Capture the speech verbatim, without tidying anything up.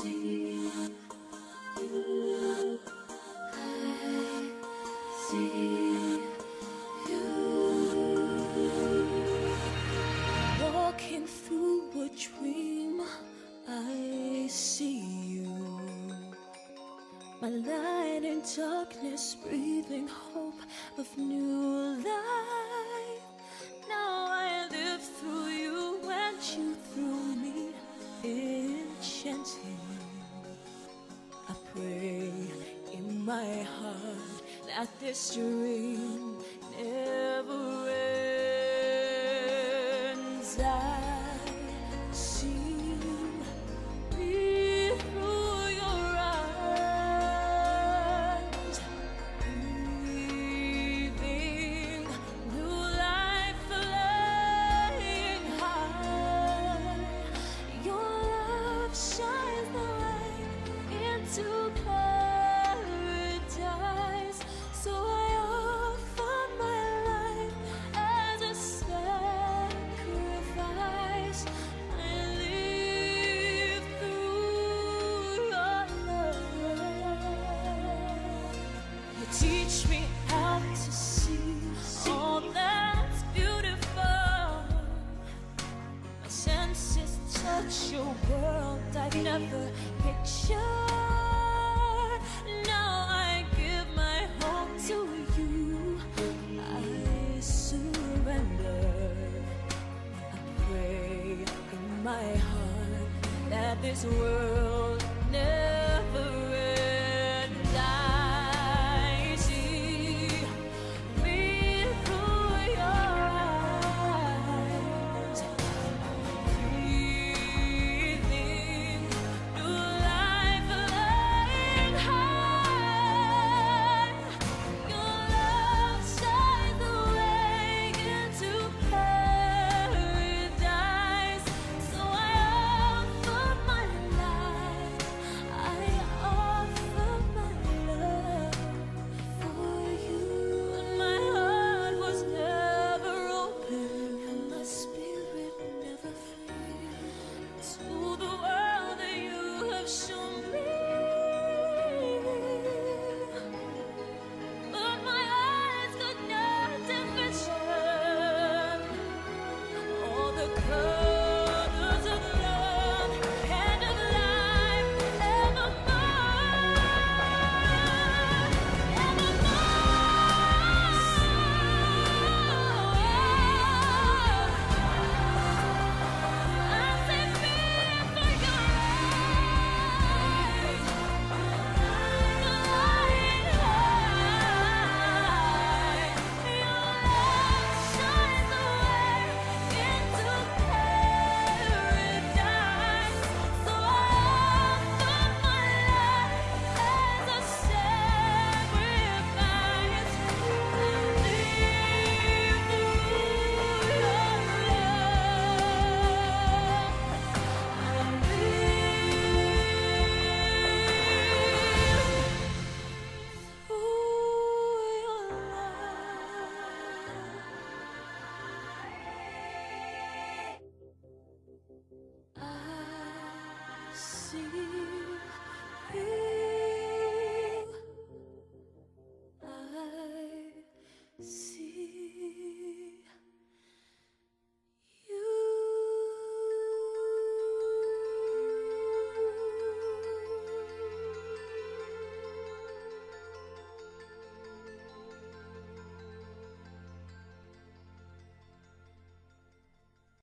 Walking through a dream, I see you. My light in darkness, breathing hope of new life. Now I live through you and you through me, enchanting. I pray in my heart that this dream never ends. I see me through your eyes, breathing new life, flying high. Your love shines the light into paradise. So I offer my life as a sacrifice. I live through your love. You teach me how to see all that's beautiful. My senses touch your world I've never pictured. Now I give my heart to you. I surrender. I pray in my heart that this world never ends. I see me through your eyes, breathing new life, flying high. Your love shines the way into paradise. So I offer my life, I offer my love for you. And my heart was never open, and my spirit never free to the world that you have shown me. But my eyes could not envision all the colors of love and of life evermore, evermore. I say fear for your eyes, flying high. Your love shines the way into paradise. So I offer my life as a sacrifice. I live through your love. I see